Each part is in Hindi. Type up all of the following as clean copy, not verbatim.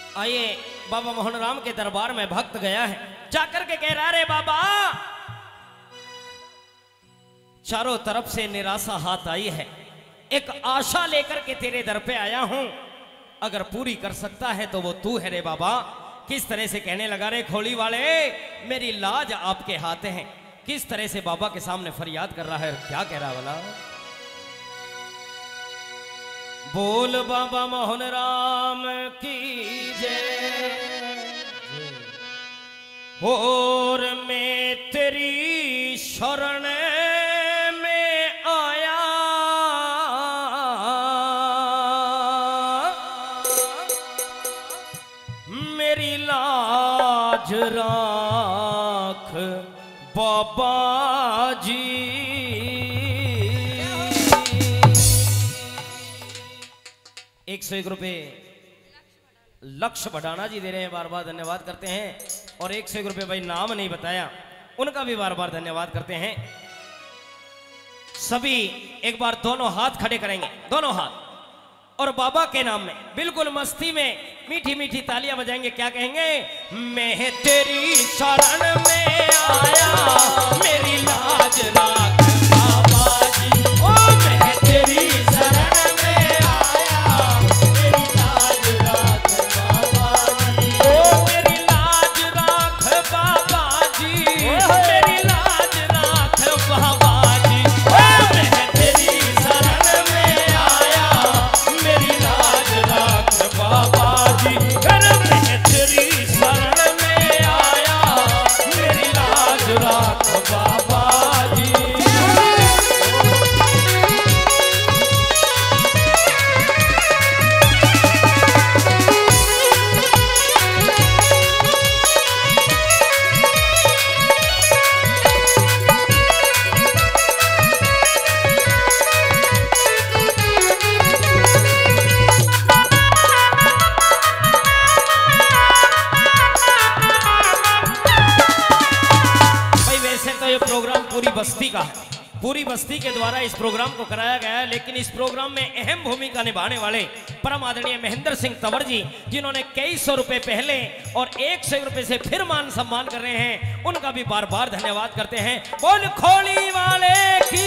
आइए बाबा मोहन राम के दरबार में भक्त गया है, जाकर के कह रहा रे बाबा, चारों तरफ से निराशा हाथ आई है, एक आशा लेकर के तेरे दर पे आया हूं, अगर पूरी कर सकता है तो वो तू है रे बाबा। किस तरह से कहने लगा रे खोली वाले, मेरी लाज आपके हाथ है। किस तरह से बाबा के सामने फरियाद कर रहा है, क्या कह रहा वाला, बोल बाबा मोहन राम की जय, और मैं तेरी शरण में आया, मेरी लाज राख बाबा जी। 101 रुपये लक्ष्य बढ़ाना जी दे रहे हैं, बार बार धन्यवाद करते हैं। और 101 रुपये भाई नाम नहीं बताया, उनका भी बार बार धन्यवाद करते हैं। सभी एक बार दोनों हाथ खड़े करेंगे, दोनों हाथ, और बाबा के नाम में बिल्कुल मस्ती में मीठी मीठी तालियां बजाएंगे। क्या कहेंगे, मैं तेरी शरण में आया, मेरी लाज राख बाबा जी, ओ मैं तेरी शरण में आया, मेरी लाज राख बाबा जी, ओ मेरी लाज राख बाबा जी, मेरी लाज राख बाबा जी, ओ मैं तेरी शरण में आया, मेरी लाज राख बाबा जी, मैं तेरी शरण में आया, मेरी लाज राख बाबा जी। पूरी बस्ती का है, पूरी बस्ती के द्वारा इस प्रोग्राम को कराया गया है, लेकिन इस प्रोग्राम में अहम भूमिका निभाने वाले परम आदरणीय महेंद्र सिंह तंवर जी, जिन्होंने कई सौ रुपए पहले और 101 रुपए से फिर मान सम्मान कर रहे हैं, उनका भी बार बार धन्यवाद करते हैं। बोल खोली वाले की।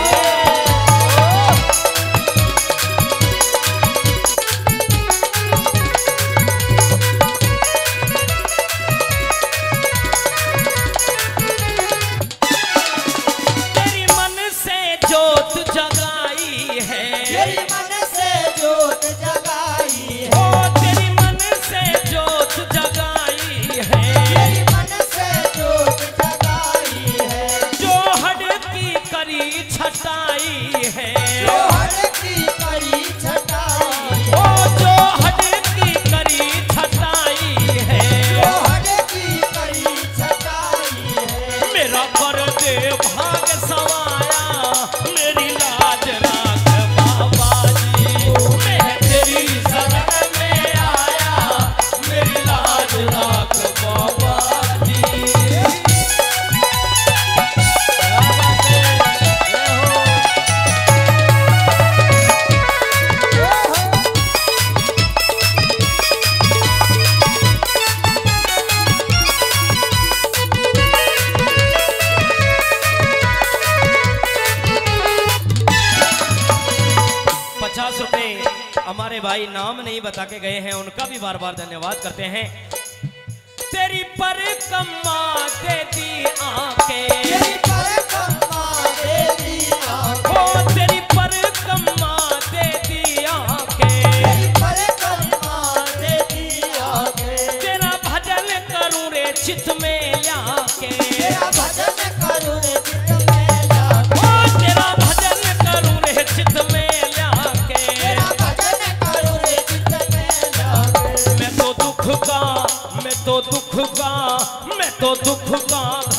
हमारे भाई नाम नहीं बता के गए हैं, उनका भी बार बार धन्यवाद करते हैं। तेरी परिक्रमा दे दी आंखें, तेरी परिक्रमा दे दी आंखें, तेरी परिक्रमा दे दी आंखें, तेरी परिक्रमा दे दी आंखें, तेरा भजन करूं रे चित में लाके, तेरा भजन करूं रे चित में लाके, ओ तेरा भजन करूं रे चित में मैं तो दुख का